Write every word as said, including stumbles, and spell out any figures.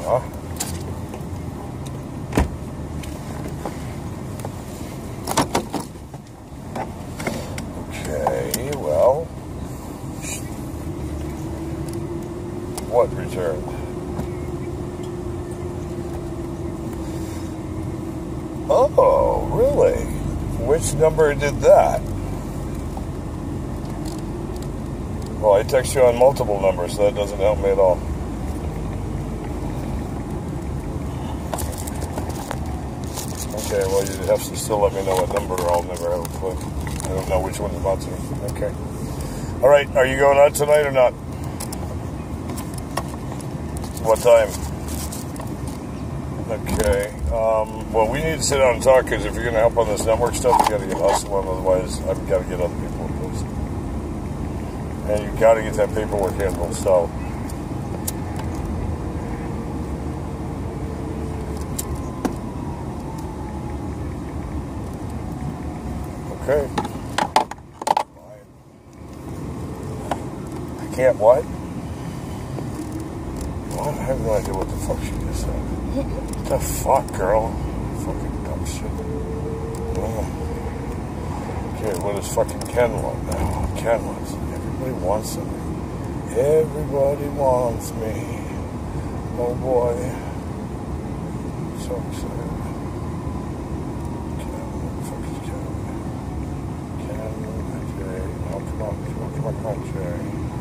huh? Okay, well, what returned? Oh, really? Which number did that? Well, I text you on multiple numbers, so that doesn't help me at all. Okay, well, you have to still let me know what number, or I'll never have a clue. I don't know which one's about to. Okay. All right, are you going out tonight or not? What time? Okay. Um, well, we need to sit down and talk, because if you're going to help on this network stuff, you got to get hustling. Otherwise, I've got to get other people in place. And you got to get that paperwork handled. So, okay. I can't what? What? I have no idea what the fuck she just said. What the fuck, girl? Fucking dumb shit. Oh. Okay, what does fucking Ken want now? Ken wants Everybody wants something. Everybody wants me. Oh boy. So excited. Ken, what the fuck is Ken? Ken, okay. Oh, come on, come on, come on, come on, Jerry.